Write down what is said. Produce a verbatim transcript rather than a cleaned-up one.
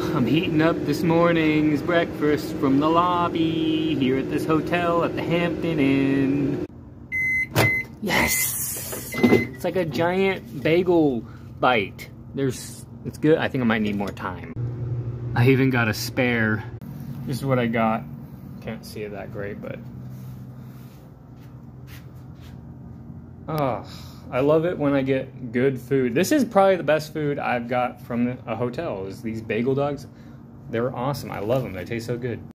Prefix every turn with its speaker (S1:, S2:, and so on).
S1: I'm heating up this morning's breakfast from the lobby here at this hotel at the Hampton Inn. Yes! It's like a giant bagel bite. There's, it's good. I think I might need more time. I even got a spare. This is what I got. Can't see it that great, but. Oh, I love it when I get good food. This is probably the best food I've got from a hotel, is these bagel dogs. They're awesome. I love them. They taste so good.